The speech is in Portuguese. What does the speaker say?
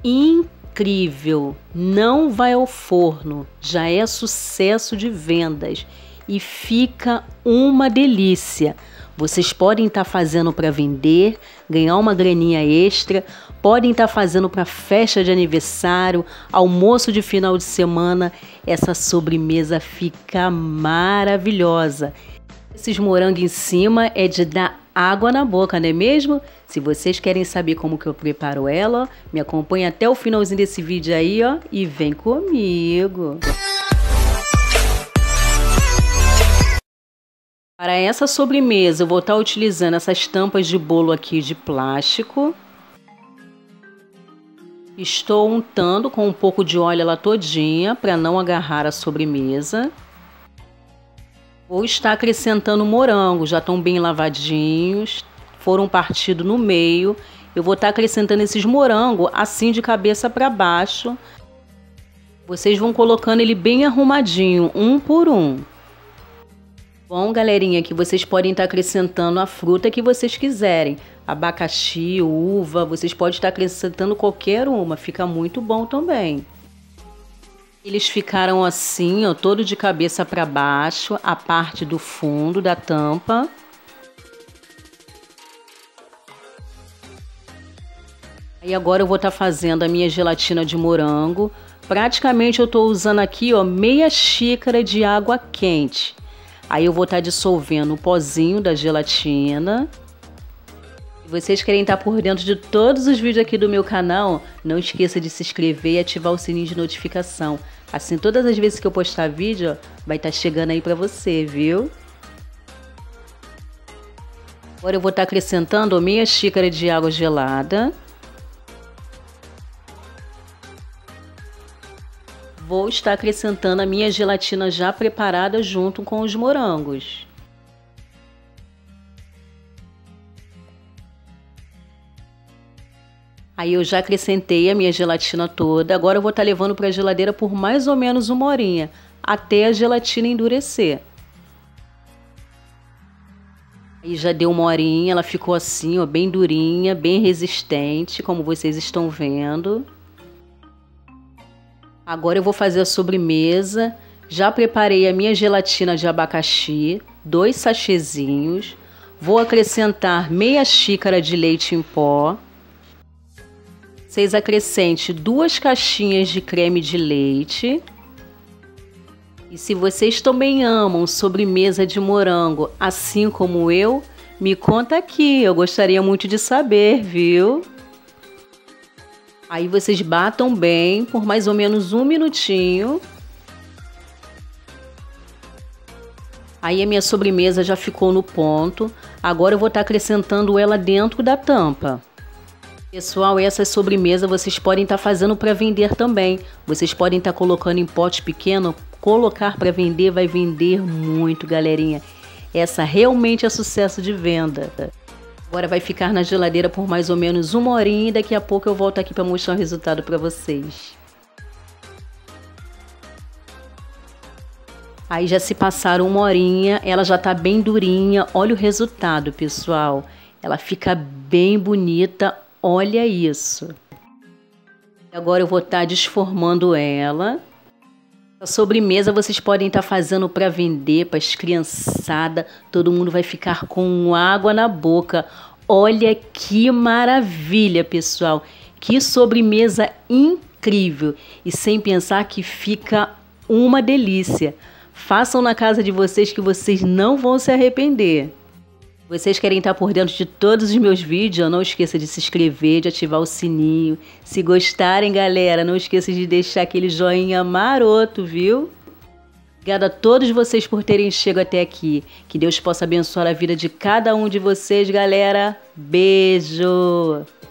incrível, não vai ao forno, já é sucesso de vendas e fica uma delícia. Vocês podem estar fazendo para vender, ganhar uma graninha extra, podem estar fazendo para festa de aniversário, almoço de final de semana. Essa sobremesa fica maravilhosa. Esses morangos em cima é de dar água na boca, não é mesmo? Se vocês querem saber como que eu preparo ela, ó, me acompanha até o finalzinho desse vídeo aí, ó, e vem comigo. Para essa sobremesa, eu vou estar utilizando essas tampas de bolo aqui de plástico. Estou untando com um pouco de óleo ela todinha, para não agarrar a sobremesa. Vou estar acrescentando morango, já estão bem lavadinhos, foram partidos no meio. Eu vou estar acrescentando esses morangos assim de cabeça para baixo. Vocês vão colocando ele bem arrumadinho, um por um. Bom, galerinha, aqui vocês podem estar acrescentando a fruta que vocês quiserem. Abacaxi, uva, vocês podem estar acrescentando qualquer uma, fica muito bom também. Eles ficaram assim, ó, todo de cabeça para baixo, a parte do fundo da tampa. Aí agora eu vou estar fazendo a minha gelatina de morango. Praticamente eu estou usando aqui, ó, meia xícara de água quente. Aí eu vou estar dissolvendo o pozinho da gelatina. Se vocês querem estar por dentro de todos os vídeos aqui do meu canal, não esqueça de se inscrever e ativar o sininho de notificação. Assim, todas as vezes que eu postar vídeo, ó, vai estar chegando aí para você, viu? Agora eu vou estar acrescentando meia xícara de água gelada. Vou estar acrescentando a minha gelatina já preparada junto com os morangos. Aí eu já acrescentei a minha gelatina toda, agora eu vou estar levando para a geladeira por mais ou menos 1 horinha, até a gelatina endurecer. Aí já deu 1 horinha, ela ficou assim, ó, bem durinha, bem resistente, como vocês estão vendo. Agora eu vou fazer a sobremesa. Já preparei a minha gelatina de abacaxi, 2 sachêzinhos. Vou acrescentar meia xícara de leite em pó. Vocês acrescentem 2 caixinhas de creme de leite. E se vocês também amam sobremesa de morango, assim como eu, me conta aqui, eu gostaria muito de saber, viu? Aí vocês batam bem por mais ou menos 1 minutinho. Aí a minha sobremesa já ficou no ponto. Agora eu vou estar acrescentando ela dentro da tampa. Pessoal, essa sobremesa vocês podem estar fazendo para vender também. Vocês podem estar colocando em pote pequeno, colocar para vender, vai vender muito, galerinha. Essa realmente é sucesso de venda. Agora vai ficar na geladeira por mais ou menos 1 horinha e daqui a pouco eu volto aqui para mostrar o resultado para vocês. Aí já se passaram 1 horinha, ela já tá bem durinha. Olha o resultado, pessoal. Ela fica bem bonita, olha isso. Agora eu vou estar desformando ela. A sobremesa vocês podem estar fazendo para vender para as criançadas. Todo mundo vai ficar com água na boca. Olha que maravilha, pessoal. Que sobremesa incrível. E sem pensar que fica uma delícia. Façam na casa de vocês que vocês não vão se arrepender. Vocês querem estar por dentro de todos os meus vídeos? Não esqueça de se inscrever, de ativar o sininho. Se gostarem, galera, não esqueça de deixar aquele joinha maroto, viu? Obrigada a todos vocês por terem chegado até aqui. Que Deus possa abençoar a vida de cada um de vocês, galera. Beijo!